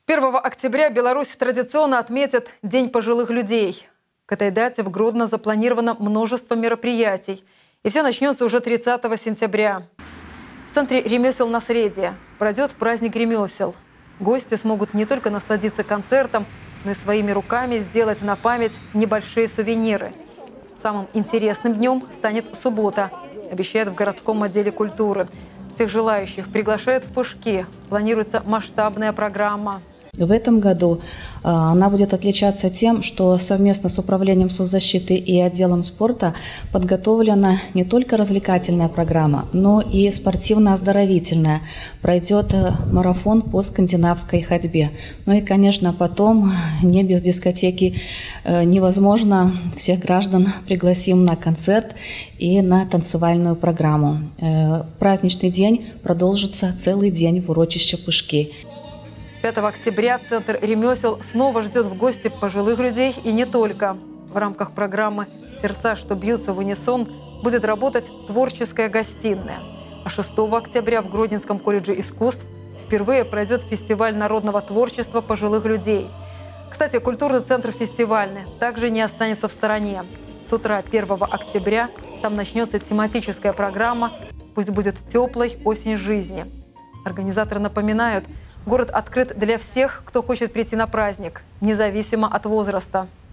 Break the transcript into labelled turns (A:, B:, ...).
A: 1 октября Беларусь традиционно отметит День пожилых людей. К этой дате в Гродно запланировано множество мероприятий. И все начнется уже 30 сентября. В центре ремесел на Среде пройдет праздник ремесел. Гости смогут не только насладиться концертом, но и своими руками сделать на память небольшие сувениры. Самым интересным днем станет суббота, обещают в городском отделе культуры. Всех желающих приглашают в Пышки. Планируется масштабная программа.
B: В этом году она будет отличаться тем, что совместно с Управлением соцзащиты и отделом спорта подготовлена не только развлекательная программа, но и спортивно-оздоровительная. Пройдет марафон по скандинавской ходьбе. Ну и, конечно, потом не без дискотеки невозможно. Всех граждан пригласим на концерт и на танцевальную программу. Праздничный день продолжится целый день в урочище Пышки.
A: 5 октября Центр ремесел снова ждет в гости пожилых людей и не только. В рамках программы «Сердца, что бьются в унисон» будет работать творческая гостиная. А 6 октября в Гродненском колледже искусств впервые пройдет фестиваль народного творчества пожилых людей. Кстати, культурный центр «Фестивальный» также не останется в стороне. С утра 1 октября там начнется тематическая программа «Пусть будет теплой осень жизни». Организаторы напоминают, город открыт для всех, кто хочет прийти на праздник, независимо от возраста.